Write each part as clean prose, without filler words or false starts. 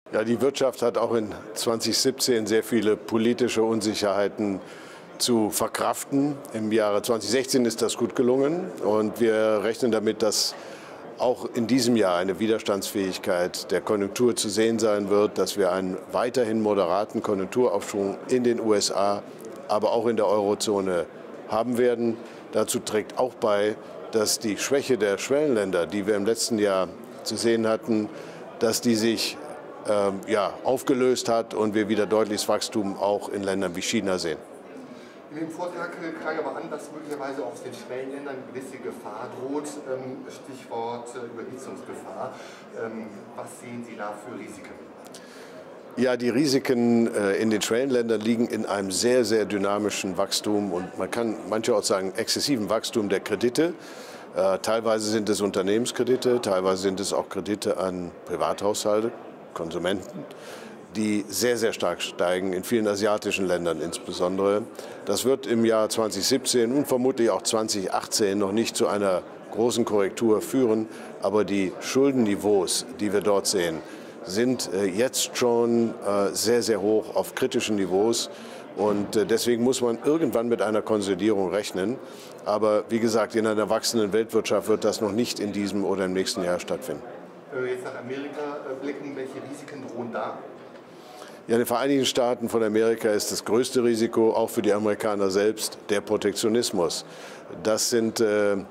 Ja, die Wirtschaft hat auch in 2017 sehr viele politische Unsicherheiten zu verkraften. Im Jahre 2016 ist das gut gelungen und wir rechnen damit, dass auch in diesem Jahr eine Widerstandsfähigkeit der Konjunktur zu sehen sein wird, dass wir einen weiterhin moderaten Konjunkturaufschwung in den USA, aber auch in der Eurozone haben werden. Dazu trägt auch bei, dass die Schwäche der Schwellenländer, die wir im letzten Jahr zu sehen hatten, dass die sich aufgelöst hat und wir wieder deutliches Wachstum auch in Ländern wie China sehen. In dem Vortrag klang aber an, dass möglicherweise aus den Schwellenländern gewisse Gefahr droht. Stichwort Überhitzungsgefahr. Was sehen Sie da für Risiken? Ja, die Risiken in den Schwellenländern liegen in einem sehr, sehr dynamischen Wachstum und man kann mancherorts sagen exzessiven Wachstum der Kredite. Teilweise sind es Unternehmenskredite, teilweise sind es auch Kredite an Privathaushalte, Konsumenten, die sehr, sehr stark steigen, in vielen asiatischen Ländern insbesondere. Das wird im Jahr 2017 und vermutlich auch 2018 noch nicht zu einer großen Korrektur führen, aber die Schuldenniveaus, die wir dort sehen, sind jetzt schon sehr, sehr hoch auf kritischen Niveaus. Und deswegen muss man irgendwann mit einer Konsolidierung rechnen. Aber wie gesagt, in einer wachsenden Weltwirtschaft wird das noch nicht in diesem oder im nächsten Jahr stattfinden. Wenn wir jetzt nach Amerika blicken, welche Risiken drohen da? Ja, in den Vereinigten Staaten von Amerika ist das größte Risiko, auch für die Amerikaner selbst, der Protektionismus. Das sind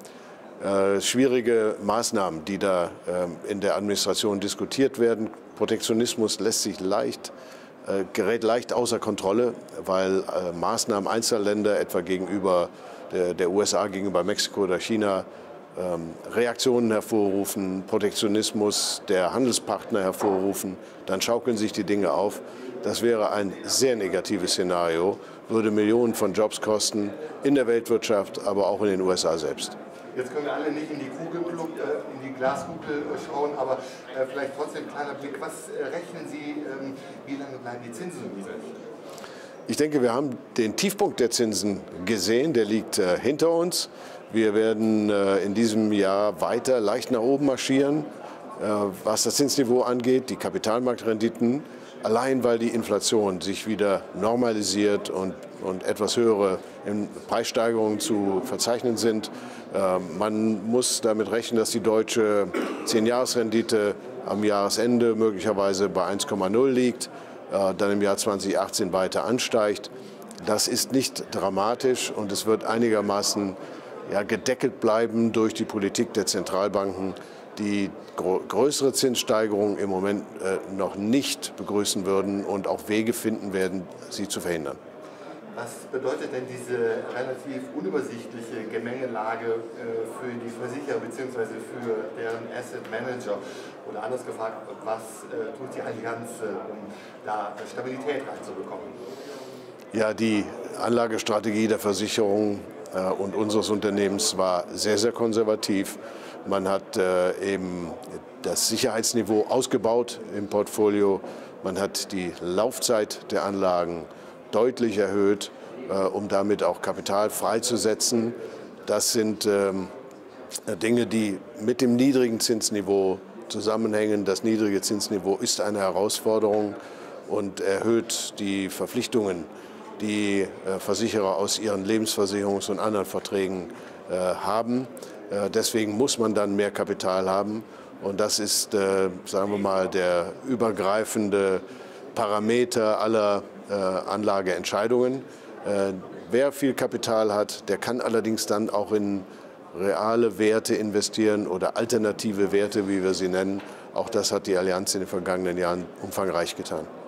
schwierige Maßnahmen, die da in der Administration diskutiert werden. Protektionismus gerät leicht außer Kontrolle, weil Maßnahmen einzelner Länder, etwa gegenüber der USA, gegenüber Mexiko oder China, Reaktionen hervorrufen, Protektionismus der Handelspartner hervorrufen, dann schaukeln sich die Dinge auf. Das wäre ein sehr negatives Szenario, würde Millionen von Jobs kosten in der Weltwirtschaft, aber auch in den USA selbst. Jetzt können wir alle nicht in die Glaskugel schauen, aber vielleicht trotzdem ein kleiner Blick. Was rechnen Sie, wie lange bleiben die Zinsen so niedrig? Ich denke, wir haben den Tiefpunkt der Zinsen gesehen, der liegt hinter uns. Wir werden in diesem Jahr weiter leicht nach oben marschieren, was das Zinsniveau angeht, die Kapitalmarktrenditen, allein weil die Inflation sich wieder normalisiert und etwas höhere Preissteigerungen zu verzeichnen sind. Man muss damit rechnen, dass die deutsche 10-Jahres-Rendite am Jahresende möglicherweise bei 1,0 liegt, dann im Jahr 2018 weiter ansteigt. Das ist nicht dramatisch und es wird einigermaßen gedeckelt bleiben durch die Politik der Zentralbanken, die größere Zinssteigerungen im Moment noch nicht begrüßen würden und auch Wege finden werden, sie zu verhindern. Was bedeutet denn diese relativ unübersichtliche Gemengelage für die Versicherer bzw. für deren Asset Manager? Oder anders gefragt, was tut die Allianz, um da Stabilität reinzubekommen? Ja, die Anlagestrategie der Versicherung und unseres Unternehmens war sehr, sehr konservativ. Man hat eben das Sicherheitsniveau ausgebaut im Portfolio. Man hat die Laufzeit der Anlagen deutlich erhöht, um damit auch Kapital freizusetzen. Das sind Dinge, die mit dem niedrigen Zinsniveau zusammenhängen. Das niedrige Zinsniveau ist eine Herausforderung und erhöht die Verpflichtungen, die Versicherer aus ihren Lebensversicherungs- und anderen Verträgen haben. Deswegen muss man dann mehr Kapital haben. Und das ist, sagen wir mal, der übergreifende Parameter aller Anlageentscheidungen. Wer viel Kapital hat, der kann allerdings dann auch in reale Werte investieren oder alternative Werte, wie wir sie nennen. Auch das hat die Allianz in den vergangenen Jahren umfangreich getan.